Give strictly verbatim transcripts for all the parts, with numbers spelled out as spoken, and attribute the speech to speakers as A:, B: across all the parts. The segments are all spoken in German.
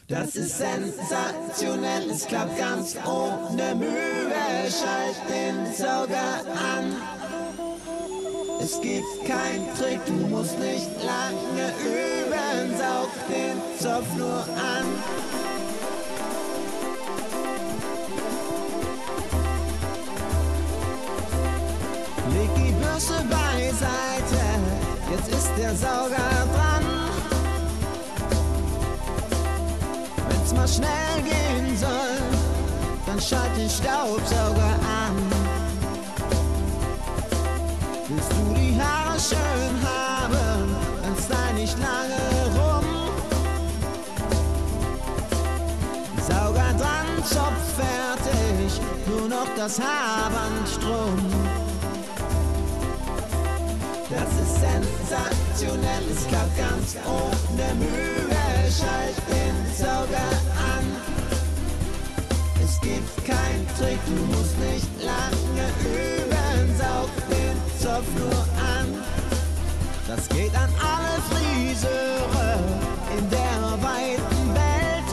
A: Das ist sensationell, es klappt ganz ohne Mühe. Schalt den Sauger an. Es gibt keinen Trick, du musst nicht lange üben. Saug den Zopf nur an. Leg die Bürste beiseite, jetzt ist der Sauger dran. Wenn's mal schnell gehen soll, dann schalt den Staubsauger an. Willst du die Haare schön haben, dann style nicht lange rum. Sauger dran, Zopf fertig, nur noch das Haarband drum. Das ist sensationell, es klappt ganz ohne Mühe. Schalt den Sauger an. Es gibt keinen Trick, du musst nicht lange üben. Saug den Zopf nur an. Das geht an alle Friseure in der weiten Welt.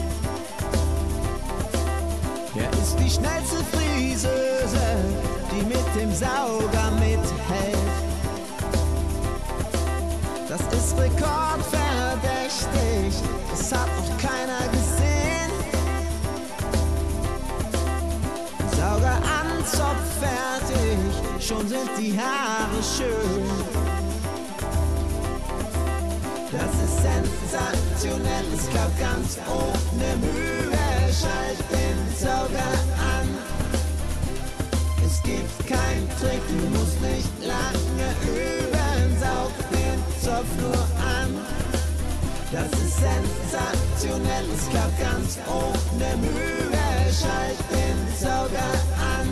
A: Wer ist die schnellste Friseuse, die mit dem Sauger mithält? Das ist rekordverdächtig, das hat noch keiner gesehen. Sauger an, Zopf fertig, schon sind die Haare schön. Das ist sensationell, es klappt ganz ohne Mühe. Schalt den Sauger an. Es gibt keinen Trick, du musst nicht lange üben. Saug den Zopf nur an. Das ist sensationell, es klappt ganz ohne Mühe. Schalt den Sauger an.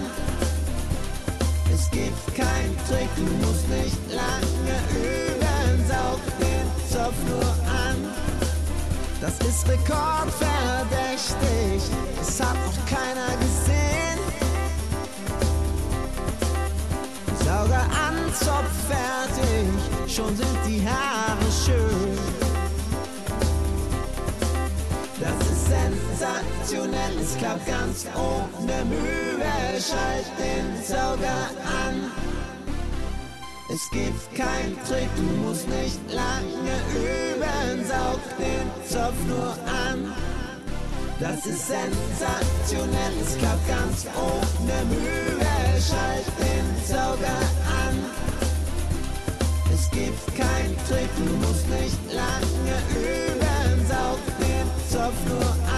A: Es gibt keinen Trick, du musst nicht lange üben. Saug den Zopf nur an. Das ist rekordverdächtig, das hat noch keiner gesehen. Sauger an, Zopf fertig, schon sind die Haare schön. Das ist sensationell, es klappt ganz ohne Mühe. Schalt den Sauger an. Es gibt keinen Trick, du musst nicht lange üben. Saug den Zopf nur an. Das ist sensationell, es klappt ganz ohne Mühe. Schalt den Sauger an. Es gibt keinen Trick, du musst nicht lange üben. Saug den Zopf nur an.